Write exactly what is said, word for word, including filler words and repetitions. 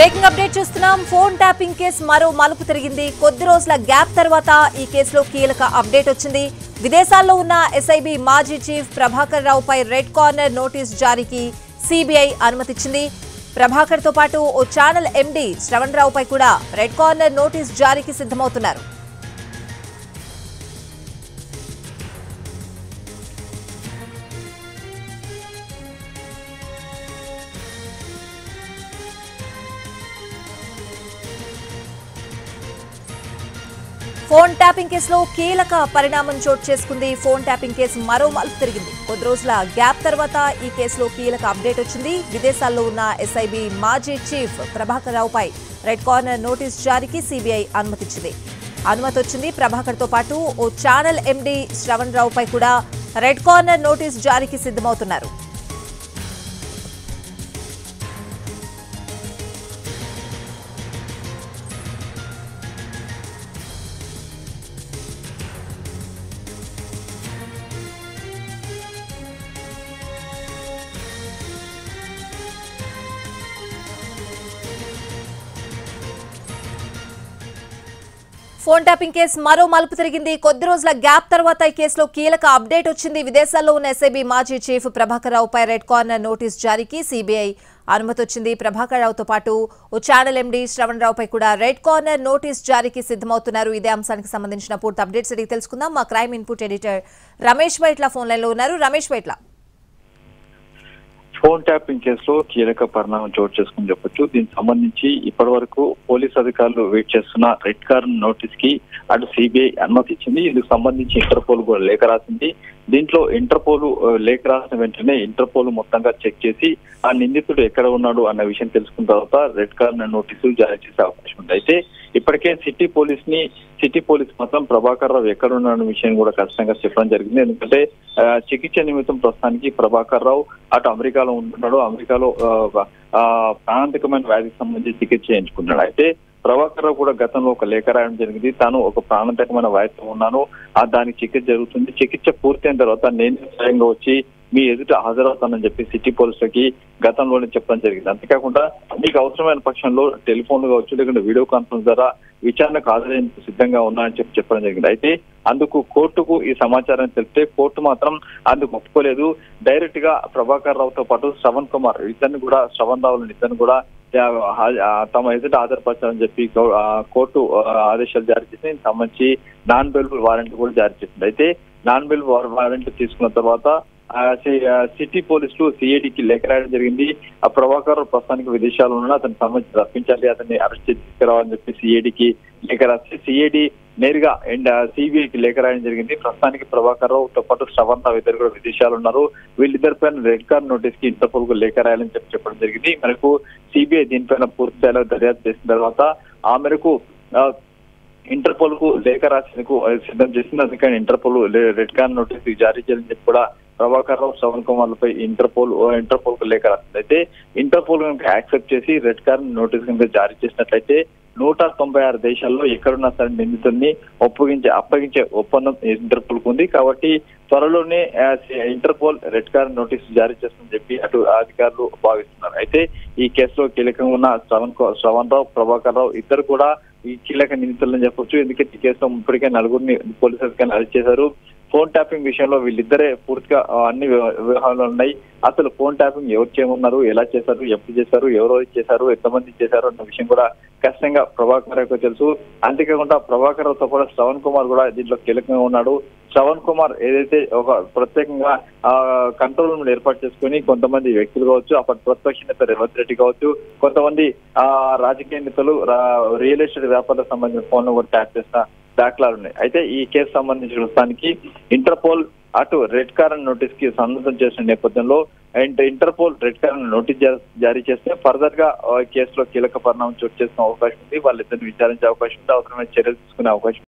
Breaking update చూస్తున్నాం. Phone tapping case మరో మలుపు తిరిగింది. కొద్ది రోజుల గ్యాప్ తర్వాత ఈ కేసులో కీలక అప్డేట్ వచ్చింది. విదేశాల్లో ఉన్న ఎస్ఐబి మాజీ చీఫ్ ప్రభాకర్ రావుపై రెడ్ కార్నర్ నోటీస్ జారీకి సిబిఐ అనుమతిచ్చింది. ప్రభాకర్ తో పాటు ఓ ఛానల్ ఎండీ శ్రవణ్ రావుపై కూడా రెడ్ కార్నర్ నోటీస్ జారీకి సిద్ధమవుతున్నారు. ఫోన్ ట్యాపింగ్ కేసులో కీలక పరిణామం చోటు చేసుకుంది. ఫోన్ ట్యాపింగ్ కేసు మరో మలుపు తిరిగింది. కొద్ది రోజుల గ్యాప్ తర్వాత ఈ కేసులో కీలక అప్డేట్ వచ్చింది. విదేశాల్లో ఉన్న ఎస్ఐబి మాజీ చీఫ్ ప్రభాకర్ రావుపై రెడ్ కార్నర్ నోటీస్ జారీకి సిబిఐ అనుమతిచ్చింది. అనుమతి వచ్చింది. ప్రభాకర్ తో పాటు ఓ ఛానల్ ఎండీ శ్రవణ్ రావుపై కూడా రెడ్ కార్నర్ నోటీస్ జారీకి సిద్ధమవుతున్నారు. ఫోన్ ట్యాపింగ్ కేసు మరో మలుపు తిరిగింది. కొద్ది రోజుల గ్యాప్ తర్వాత ఈ కేసులో కీలక అప్డేట్ వచ్చింది. విదేశాల్లో ఉన్న ఎస్ఐబి మాజీ చీఫ్ ప్రభాకర్ రావుపై రెడ్ కార్నర్ నోటీస్ జారీకి సిబిఐ అనుమతి వచ్చింది. ప్రభాకర్ రావుతో పాటు ఓ ఛానల్ ఎండీ శ్రవణ్ రావుపై కూడా రెడ్ కార్నర్ నోటీస్ జారీకి సిద్ధమవుతున్నారు. ఇదే అంశానికి సంబంధించిన పూర్తి అప్డేట్స్ అడిగి తెలుసుకుందాం. మా crime input editor Ramesh Vaitla phone line లో ఉన్నారు. రమేష్ వైట్ల, ఫోన్ ట్యాపింగ్ కేసులో కీలక పరిణామం చోటు చేసుకుని చెప్పొచ్చు. దీనికి సంబంధించి ఇప్పటి వరకు పోలీస్ అధికారులు వెయిట్ చేస్తున్న రెడ్ కార్నర్ నోటీస్ కి అటు సిబిఐ అనుమతి ఇచ్చింది. ఇందుకు సంబంధించి ఇంటర్పోల్ కూడా లేఖ రాసింది. దీంట్లో ఇంటర్పోల్ లేఖ రాసిన వెంటనే ఇంటర్పోల్ మొత్తంగా చెక్ చేసి ఆ నిందితుడు ఎక్కడ ఉన్నాడు అన్న విషయం తెలుసుకున్న తర్వాత రెడ్ కార్నర్ నోటీసులు జారీ చేసే అవకాశం ఉంది. అయితే ఇప్పటికే సిటీ పోలీస్ ని సిటీ పోలీస్ మాత్రం ప్రభాకర్ రావు ఎక్కడ ఉన్నాడన్న విషయం కూడా ఖచ్చితంగా చెప్పడం జరిగింది. ఎందుకంటే చికిత్స నిమిత్తం ప్రస్తుతానికి ప్రభాకర్ రావు అటు అమెరికాలో ఉంటున్నాడు. అమెరికాలో ప్రాణాంతకమైన వ్యాధికి సంబంధించి చికిత్స చేయించుకున్నాడు. అయితే ప్రభాకర్ రావు కూడా గతంలో ఒక లేఖ రాయడం జరిగింది. తాను ఒక ప్రాణాంతకమైన వ్యాధితో ఉన్నాను, ఆ దానికి చికిత్స జరుగుతుంది, చికిత్స పూర్తయిన తర్వాత నేను స్వయంగా వచ్చి మీ ఎదుట హాజరవుతానని చెప్పి సిటీ పోలీసులకి గతంలోనే చెప్పడం జరిగింది. అంతేకాకుండా మీకు అవసరమైన పక్షంలో టెలిఫోన్ కావచ్చు లేకుంటే వీడియో కాన్ఫరెన్స్ ద్వారా విచారణకు హాజరయ్యేందుకు సిద్ధంగా ఉన్నానని చెప్పి చెప్పడం జరిగింది. అయితే అందుకు కోర్టుకు ఈ సమాచారం తెలిపితే కోర్టు మాత్రం అందుకు ఒప్పుకోలేదు. డైరెక్ట్ గా ప్రభాకర్ రావుతో పాటు శ్రవణ్ కుమార్ ఇద్దరిని కూడా శ్రవణ్ రావులను ఇద్దరిని కూడా తమ ఎదుట హాజరుపరచాలని చెప్పి కోర్టు ఆదేశాలు జారీ చేసి దీనికి సంబంధించి నాన్ బెయిలబుల్ వారెంట్ కూడా జారీ చేసింది. అయితే నాన్ బెయిలబుల్ వారెంట్ తీసుకున్న తర్వాత సిటీ పోలీసులు సిఐడికి లేఖ రాయడం జరిగింది. ఆ ప్రభాకర్ ప్రస్తుతానికి విదేశాల్లో ఉన్న అతని సంబంధించి రప్పించాలి, అతన్ని అరెస్ట్ చేసి తీసుకురావాలని చెప్పి సిఐడికి లేఖ రాసి సిఐడి నేరుగా అండ్ సిబిఐకి లేఖ రాయడం జరిగింది. ప్రస్తుతానికి ప్రభాకర్ రావుతో పాటు శ్రవణ్ రావు ఇద్దరు కూడా విదేశాలు ఉన్నారు. వీళ్ళిద్దరిపైన రెడ్ కార్నర్ నోటీస్ కి ఇంటర్పోల్ కు లేఖ రాయాలని చెప్పి చెప్పడం జరిగింది. మనకు సిబిఐ దీనిపైన పూర్తి స్థాయిలో దర్యాప్తు చేసిన తర్వాత ఆ మేరకు ఇంటర్పోల్ కు లేఖ రాసేందుకు సిద్ధం చేసింది. అందుకని ఇంటర్పోల్ రెడ్ కార్నర్ నోటీస్ జారీ చేయాలని చెప్పి కూడా ప్రభాకర్ రావు శ్రవణ్ కుమార్ పై ఇంటర్పోల్ ఇంటర్పోల్ కు లేఖ రాసింది. అయితే ఇంటర్పోల్ కనుక యాక్సెప్ట్ చేసి రెడ్ కార్నర్ నోటీస్ కనుక జారీ చేసినట్లయితే నూట తొంభై ఆరు దేశాల్లో ఎక్కడున్నా సరే నిందితుడిని ఒప్పగించే అప్పగించే ఒప్పందం ఇంటర్పోల్ కు ఉంది. కాబట్టి త్వరలోనే ఇంటర్పోల్ రెడ్ కార్నర్ నోటీసు జారీ చేస్తుందని చెప్పి అటు అధికారులు భావిస్తున్నారు. అయితే ఈ కేసులో కీలకంగా ఉన్న శ్రవణ్ శ్రవణ్ రావు ప్రభాకర్ రావు ఇద్దరు కూడా ఈ కీలక నిందితులని చెప్పొచ్చు. ఎందుకంటే ఈ కేసులో ఇప్పటికే నలుగురిని పోలీసు అధికారులు అరెస్ట్ చేశారు. ఫోన్ ట్యాపింగ్ విషయంలో వీళ్ళిద్దరే పూర్తిగా అన్ని వ్యవహారాలు ఉన్నాయి. అసలు ఫోన్ ట్యాపింగ్ ఎవరు చేయమన్నారు, ఎలా చేశారు, ఎప్పుడు చేశారు, ఎవరో చేశారు, ఎంతమంది చేశారు అన్న విషయం కూడా ఖచ్చితంగా ప్రభాకర్ రావుకు తెలుసు. అంతేకాకుండా ప్రభాకర్ రావుతో కూడా శ్రవణ్ కుమార్ కూడా దీంట్లో కీలకంగా ఉన్నాడు. శ్రవణ్ కుమార్ ఏదైతే ఒక ప్రత్యేకంగా ఆ కంట్రోల్ రూమ్ ఏర్పాటు చేసుకుని కొంతమంది వ్యక్తులు కావచ్చు, అప్పటి ప్రతిపక్ష నేత రేవంత్ రెడ్డి కావచ్చు, కొంతమంది ఆ రాజకీయ నేతలు రియల్ ఎస్టేట్ వ్యాపారాలకు సంబంధించిన ఫోన్ కూడా ట్యాప్ చేసిన దాఖలాలు ఉన్నాయి. అయితే ఈ కేసు సంబంధించిన ప్రస్తుతానికి ఇంటర్పోల్ అటు రెడ్ కార్నర్ నోటీస్ కి సంబంధం చేసిన నేపథ్యంలో and Interpol red corner notice జారీ చేస్తే ఫర్దర్ గా కేసులో కీలక పరిణామం చోటు చేసిన అవకాశం ఉంది. వాళ్ళిద్దరిని విచారించే అవకాశం ఉంది, అవసరమైన చర్యలు తీసుకునే అవకాశం